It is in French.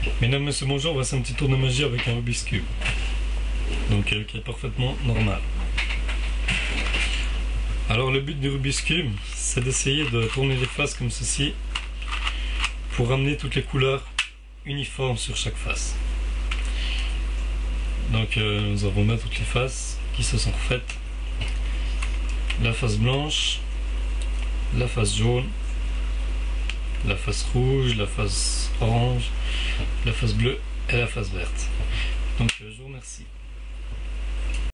Mesdames, messieurs, bonjour, voici un petit tour de magie avec un Rubik's Cube. Donc qui est parfaitement normal. Alors le but du Rubik's Cube, c'est d'essayer de tourner les faces comme ceci pour ramener toutes les couleurs uniformes sur chaque face. Donc nous avons là toutes les faces qui se sont refaites. La face blanche, la face jaune, la face rouge, la face orange, la face bleue et la face verte. Donc je vous remercie.